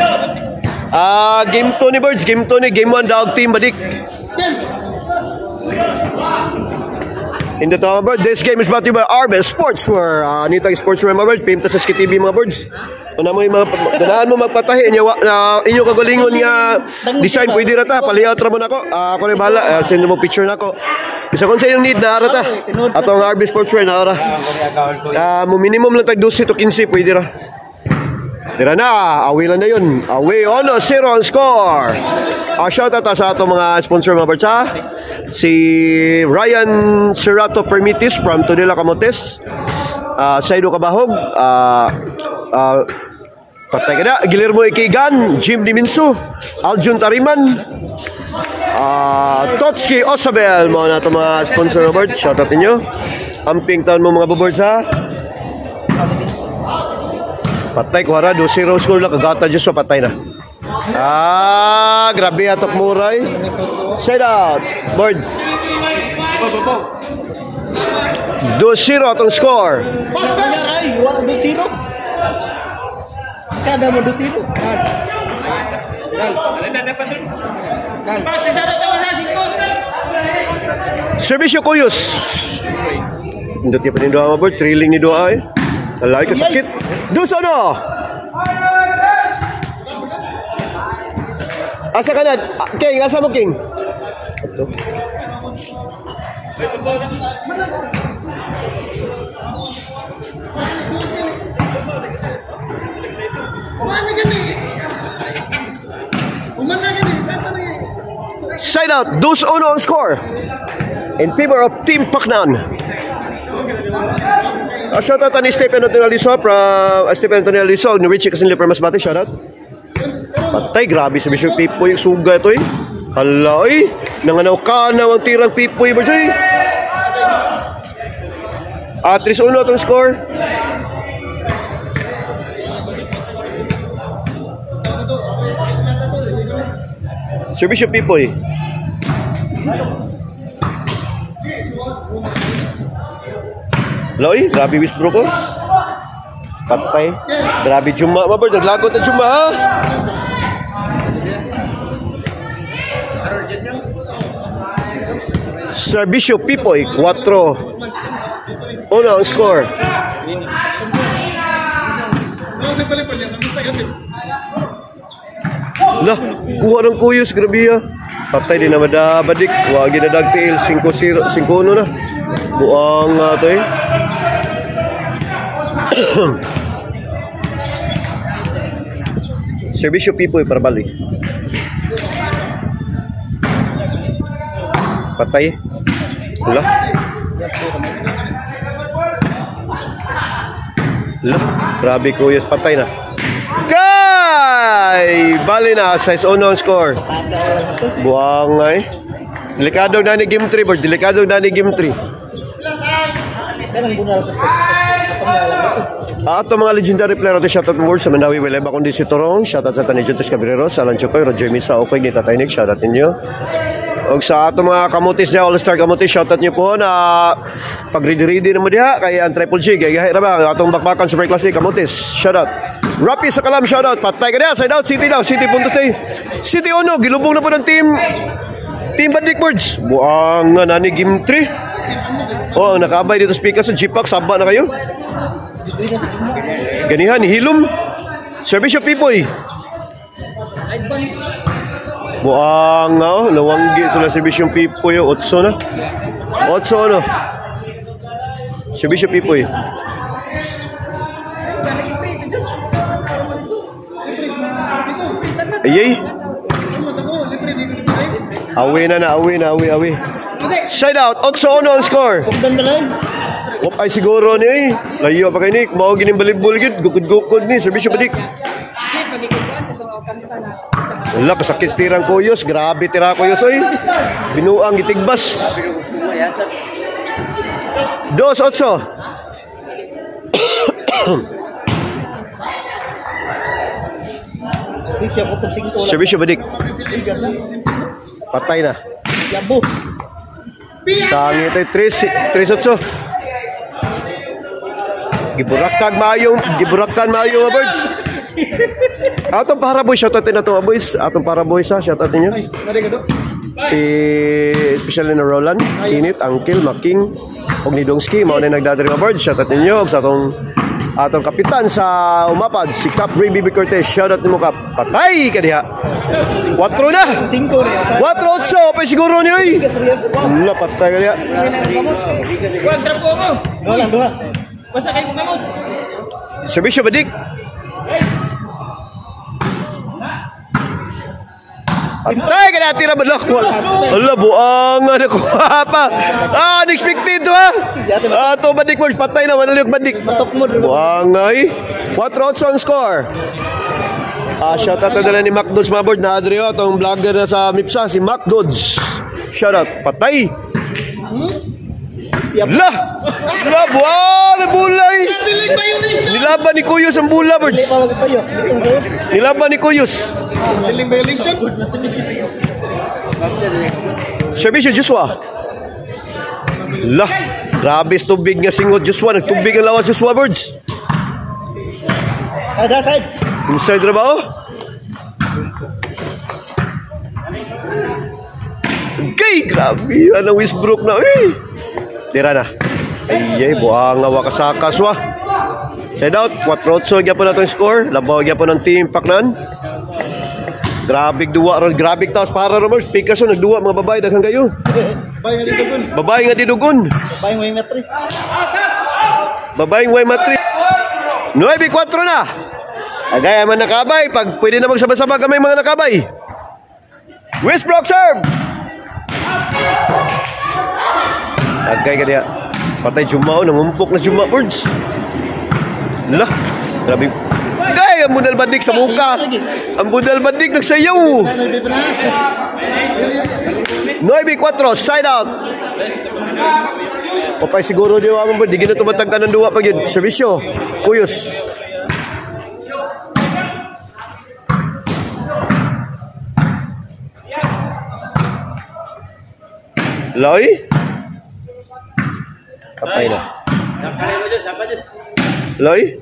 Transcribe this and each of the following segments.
Game 2 ni Birds, game 2 ni game 1 dog team balik. Hindi to mga bird. This game is brought to you by Arbes Sportswear. Nitang Sportswear mga bird. Pimta sa Ski TV mga birds. Una mo yung mga ganaan mo magpatahi inyo kagalingon nga design pwede rata. Palihat ra mo nako. Ako na bahala. Send mo picture nako. Isa kung sa yung need na rata. Atong Arbes Sportswear na ara. Mo minimum lang tag 12 to 15 pwede ra. Tira na, away lang na yun. Away on 0 on score. Shout out sa ato mga sponsor mga barsa. Si Ryan Cerato Permitis from Tunila Camotes. Saido Kabahog. Patay ka na. Guillermo Ikigan. Jim Diminsu. Aljun Tariman. Totski Osabel. Mga na ito mga sponsor mga barsa. Shout out ninyo. Amping taon mo mga babarsa. Patay ko hara, 2-0 score lang, kagata Diyos so patay na. Grabe atok muray. Side out, Birds. 2-0 atong score. Kada mo 2-0. Servisyo Kuyos. Hindi tiap ni doa mga Bird, thrilling ni doa eh. Alay ka sakit. Duso no. Asa ka na? King, asa mo King? Ito. Side out. 2-1 ang score. In favor of Team Pacnan. Shout out ni Stephen Antonio Liso from Stephen Antonio Liso ni Richie Casinli from Masbate. Shout out. Patay, grabe sa Bishop Pipoy yung suga ito eh. Hala eh. Nanganaw ka na ang tirang Pipoy ba siya eh. 3-1 itong score. Sir Bishop Pipoy. Loy, grabe withdraw ko. Patay. Grabe Juma, mabard. Naglagot ang Juma, ha? Servisyo Pipoy, 4. Una ang score. Lah, kuha ng Kuyos, grabe ha. Patay din na madabadik. Huwag na dagtail, 5-1 na. Buang ito eh. Servisyo Pipoy para balik. Patay. Wala. Wala. Grabe Kuyos, patay na. Kay! Bali na, 6-1 ang score. Buang ay. Delikado na ni game 3, Bert. Delikado na ni game 3. Ato mga legendary player ito, shoutout mo words sa Mandawi Wileba kundi si Torong, shoutout sa Tani Juntos Cabrero, Alan Chokoy, Roger Misa, okay, ni Tatay Nick, shoutout ninyo. O sa ato mga kamutis niya, All-Star kamutis, shoutout nyo po na pag-ready-ready naman diha, kaya ang Triple G, gaya ba, atong bakbakan Super Classic kamutis, shoutout. Rapi sa Kalam, shoutout, patay ka na, side out, City daw, City puntos tayo. City Ono, gilubong na po ng team Bandic Birds. Buang nga nani game 3. Oh, nakabay dito speaker sa Jeepak, saba na kayo. Ganihan, Hilom. Servisyo Pipoy. Buang nga, oh, nawanggi sila Servisyo Pipoy, 8 na. 8 ano. Servisyo Pipoy. Ayay. Awi na. Side out, 8-1 ang score. Ay siguro ni layo pa kay Nick. Mao gining balibol gid, gukod-gukod ni Servisyo Badik. Wala kasakit tirang Kuyos, grabe tira Kuyos oy. Binuang gitigbas. 2-8. Servisyo Badik. Patay na. Sangit ay 3-8. Giburakan maayong mga birds. Atong para boy, shoutout din na ito, boys. Atong para boys ha, shoutout ninyo. Si especially na Roland, Kinit, Angkil, Making, og ni Dongski, mao na nagdadiri mga birds. Shoutout ninyo sa atong kapitan sa Umapad, si Cap Ray Bibi Cortez. Shoutout nimo Cap. Patay ka diha. 4 na. 4-8 pa siguro niyo eh. Wala patay ka diha. Wag drop ko ako. Duha. Basta kayo mo gamot. Serbisyo badik. Patay ka na tira balak. Ala buangan ako pa. Unexpected to ha. To badik mo patay na manali og badik. Buangay. 4-8 ang score. Shout out na ni Macdods mga board na Adrio, itong vlogger na sa Mipsa, si Macdods. Shout out, patay. Lah! Buwan na bulay! Nilaban ni Kuyos ang bula, birds. Nilaban ni Kuyos. Billing violation? Servisyo, Joshua. Lah! Grabe tubig nga singot, Joshua. Nagtubig ang lawas, Joshua, birds. Side. Inside na ba oh? Okay, grabe. Anong Westbrook na eh. Tira na. Ay, buhang awa kasakas wa. Side out, 4-8 po na itong score. Labaw po ng team Paknan. Grabe duwa. Grabe taos para naman. Picasso nagduwa mga babae. Daghang kayo. Babae nga didugon. Babayang way matris. Babaeng way matris. 9-4 na. Agay man nakabay. Pag pwede na magsabay-sabay kami mga nakabay. Westbrook serve. Agay ka diya. Patay Jumao. Nangumpok na Juma birds. Lah. Grabe. Agay. Ang budal badik sa muka. Ang budal badik nagsayaw. 9-4. Side out. Papay siguro di mo ba. Di gina tumatagtan ng duwa pag yun. Servisyo. Kuyos. Loy? Patay na. Loy?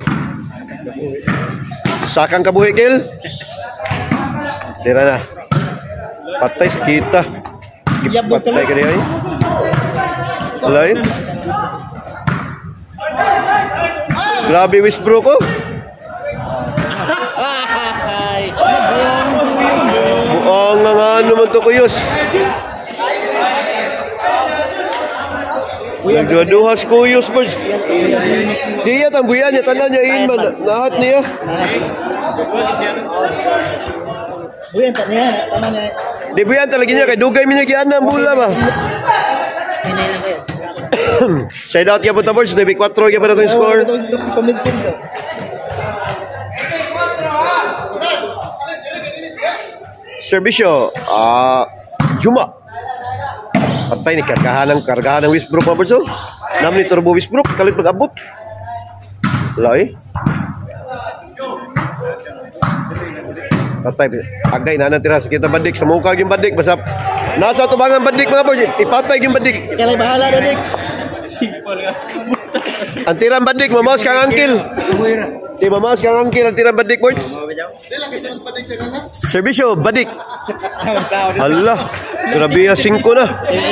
Sakang kabuhi, Kil? Tira na. Patay sa kita. Patay ka niya eh. Loy? Grabe Westbrook ko. Buang nga ano man to Kuyos. Nagduduhas Kuyos boys. Diya tang buyan niya tanan niya in man nahat niya. Buyan ta niya, tanan niya. Di buyan talaga niya kay dugay mi niya giana ang bula ba. Side out ya po ta boys, 4 ya pa na yung score. Servisyo, Juma. Patay ni kargahan ng Westbrook mga boys. Nam ni Turbo Westbrook, kalit mag-abot. Loy. Patay. Agay na natira sa kita badik. Sa mukha yung badik. Basta nasa tubangan badik mga boys. Ipatay yung badik. Kalay bahala na dik. Ang tirang badik, mamaos kang angkil. Di mamaos kang angkil, ang tirang badik boys. Servisyo, badik. Allah, grabe ya 5 na.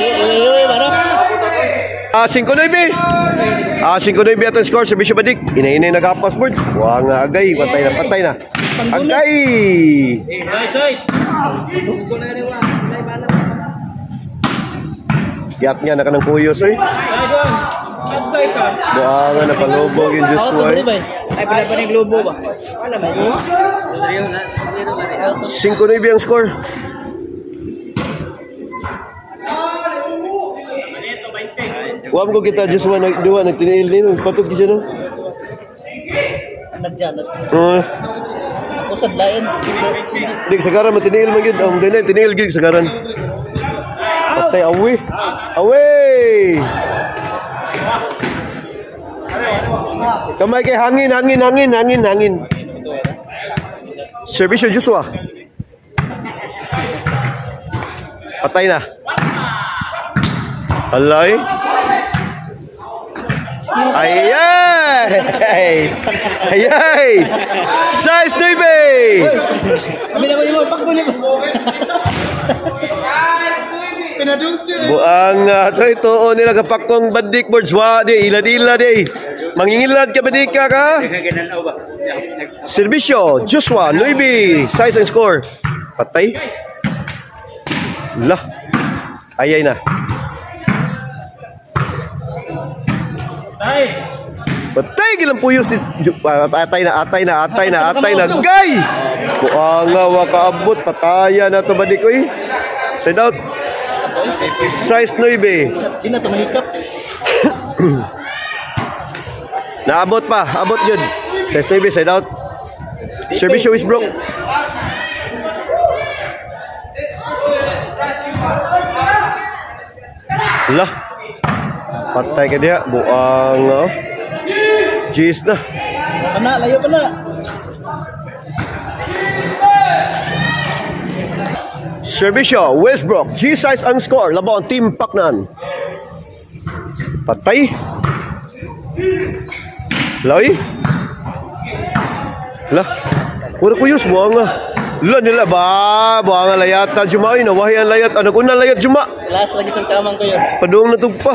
5-9. 5-9 atong score, servisyo badik. Ina-ina nagapas boys. Wah nga agay, patay na. Agay. Giat niya na kanang Kuyos eh. Buangan na palubog yung Joshua eh. Ay, pala yung globo ba? Ano ba? 5-9 ang score. Huwag ko kita Joshua nagtiniil nino. Patos kasi no? Nagjanat. Usad lain. Di sagaran matiniil man gid. Ang dinay tiniil gid sagaran. Patay away. Kamay kay hangin. Servisyo Joshua. Patay na. Alay. Ayay! Ayay! Size 9! Kami na ko yung pakbo niyo. Buang ito nila kapakong bandik boards. Wa di, ila-ila di. Mangingilad ka bandik ka? Servisyo, Joshua, 9. Size and score. Patay. Lah. Ayay na. Patay gilang puyo si atay na. Gay! Buang wakaabot pataya na to bandik ko eh. Side out. Size 9. Di na to mahikap. Naabot pa, abot yun. Size 9, side out. Servisyo is broke. Lah. Patay ka dia, buang Jeez na. Pana, layo pa na. Servisyo, Westbrook, G-size ang score. Laban, Team Paknan. Patay. Lai. Lah. Kuyus buang nga. Lah nila ba? Buang nga layat na Juma. Nawahi ang layat. Anak una layat Juma. Last lagi tong kamang ko yun. Padung na tugpa.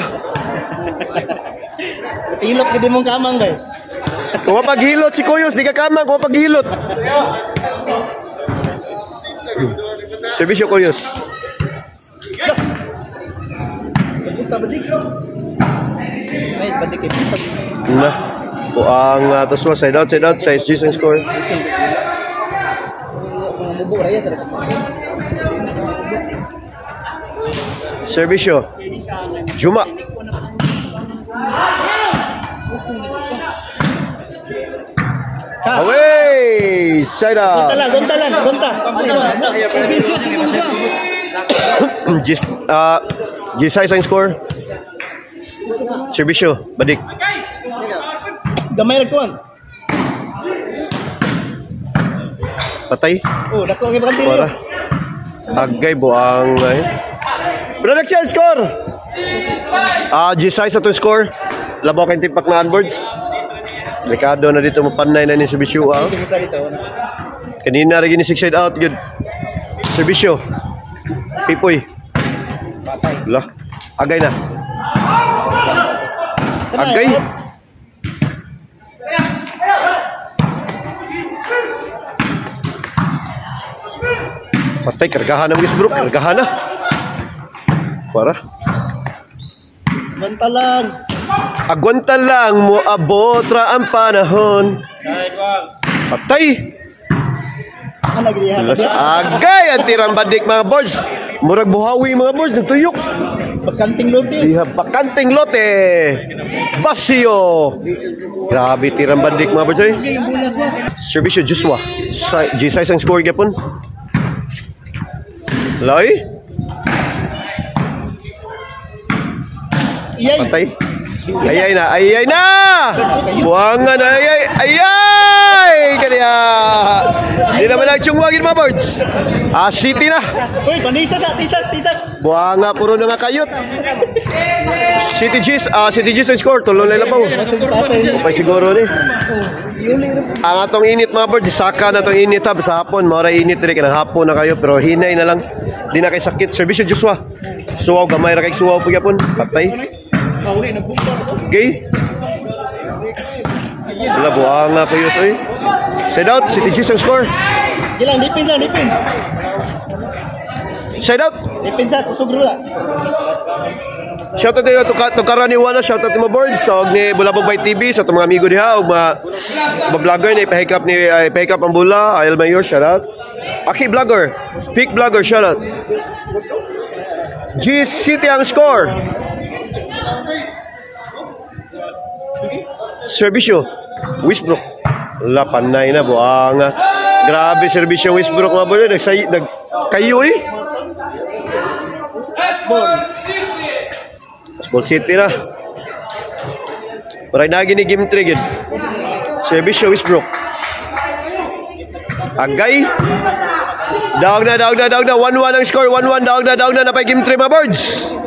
Tilok gid mong kamang kay. Kung mapaghilot si Kuyus, di ka kamang. Kung mapaghilot. Servisyo Kuyus. Puta badik. Ay, badik kay. Nah. Buang taswa, side out, size G and score. Mubo raya talaga. Servisyo. Juma. Away! Side out. Gonta lang. G-size ang score. Servisyo, badik. Gamay nagkuan. Patay. Oh, dako kay bakante Para. Agay buang. Production score. G-size atong score. Labaw kay Team Paknan boards. Delikado na dito mapanay na ni Servisyo. Kanina rin ni 6 side out good. Servisyo. Pipoy. Lah. Agay na. Agay. Patay, kargahan na Westbrook. Kargahan na. Para. Agwanta lang mo abot ra ang panahon. Patay. Agay ang tirang bandik mga boys. Murag buhawi mga boys. Nagtuyok. Bakanting lote. Bakanting lote. Basio. Grabe tirang bandik mga boys. Servisyo Joshua. G-size ang score gapon. Loy. Patay. Ayay na. Buangan na ayay. Kaya. Di naman nagtsungwagin mga birds. City na. Uy, panisas. Buanga puro na nga kayot. City G's ang score. Tulong na labaw. Pay siguro ni. Ang atong init mga birds. Saka na itong init ha. Sa hapon. Maura init rin. Kanang hapon na kayo. Pero hinay na lang. Di na kayo sakit. Servisyo Joshua. Suwaw. Gamay na kayo suwaw. Pagkapon. Patay. Okay. Wala buanga pa yun. Side out. City G's ang score. Sige lang. Dipin. Side out. Dipin sa. Kusugro lang. Shoutout tayo to Karaniwana, shoutout to mga boards sa ni Bulabog by TV, sa mga amigo diha ug mga vlogger ni pahikap ang bula, Ayel Mayor, shoutout. Aki vlogger, Peak vlogger, shoutout. G City ang score. Servisyo Westbrook. Lapanay na buanga. Grabe servisyo Westbrook mga boards, kayo eh. Ball City na. Maray na gini game 3 gid. Servisyo Westbrook. Agay. Daog na. 1-1 ang score. 1-1 daog na na pa game 3 mga birds.